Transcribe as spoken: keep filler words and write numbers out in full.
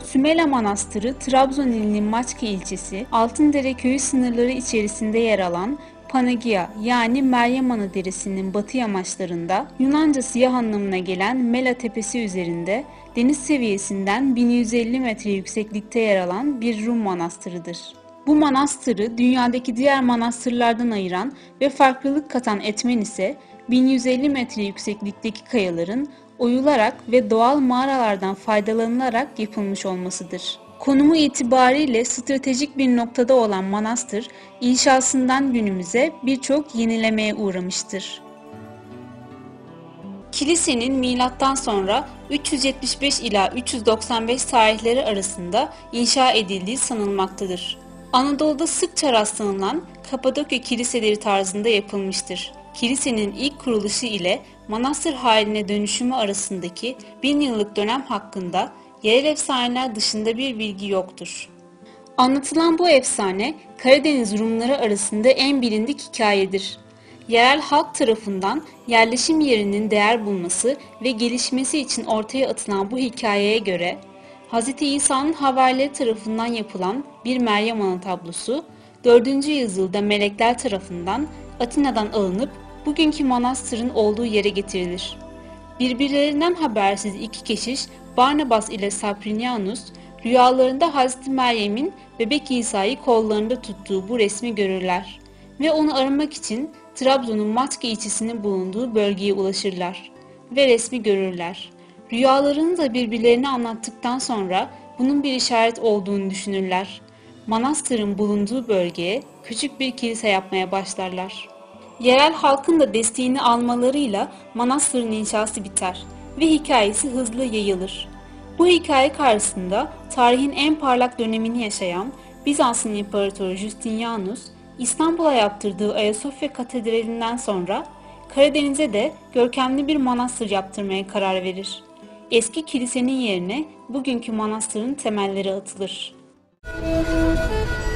Sümela Manastırı, Trabzon ilinin Maçka ilçesi, Altındere köyü sınırları içerisinde yer alan Panagia yani Meryem Ana Deresi'nin batı yamaçlarında, Yunanca siyah anlamına gelen Mela Tepesi üzerinde, deniz seviyesinden bin yüz elli metre yükseklikte yer alan bir Rum manastırıdır. Bu manastırı dünyadaki diğer manastırlardan ayıran ve farklılık katan etmen ise bin yüz elli metre yükseklikteki kayaların oyularak ve doğal mağaralardan faydalanılarak yapılmış olmasıdır. Konumu itibariyle stratejik bir noktada olan manastır, inşasından günümüze birçok yenilemeye uğramıştır. Kilisenin milattan sonra üç yüz yetmiş beş ila üç yüz doksan beş tarihleri arasında inşa edildiği sanılmaktadır. Anadolu'da sıkça rastlanılan Kapadokya kiliseleri tarzında yapılmıştır. Kilisenin ilk kuruluşu ile manastır haline dönüşümü arasındaki bin yıllık dönem hakkında yerel efsaneler dışında bir bilgi yoktur. Anlatılan bu efsane Karadeniz Rumları arasında en bilindik hikayedir. Yerel halk tarafından yerleşim yerinin değer bulması ve gelişmesi için ortaya atılan bu hikayeye göre Hz. İsa'nın havarileri tarafından yapılan bir Meryem Ana tablosu dördüncü yüzyılda melekler tarafından Atina'dan alınıp bugünkü manastırın olduğu yere getirilir. Birbirlerinden habersiz iki keşiş Barnabas ile Saprinianus rüyalarında Hz. Meryem'in bebek İsa'yı kollarında tuttuğu bu resmi görürler ve onu aramak için Trabzon'un Maçka ilçesinin bulunduğu bölgeye ulaşırlar ve resmi görürler. Rüyalarını da birbirlerine anlattıktan sonra bunun bir işaret olduğunu düşünürler. Manastırın bulunduğu bölgeye küçük bir kilise yapmaya başlarlar. Yerel halkın da desteğini almalarıyla manastırın inşası biter ve hikayesi hızlı yayılır. Bu hikaye karşısında tarihin en parlak dönemini yaşayan Bizans'ın İmparatoru Justinianus, İstanbul'a yaptırdığı Ayasofya Katedrali'nden sonra Karadeniz'e de görkemli bir manastır yaptırmaya karar verir. Eski kilisenin yerine bugünkü manastırın temelleri atılır.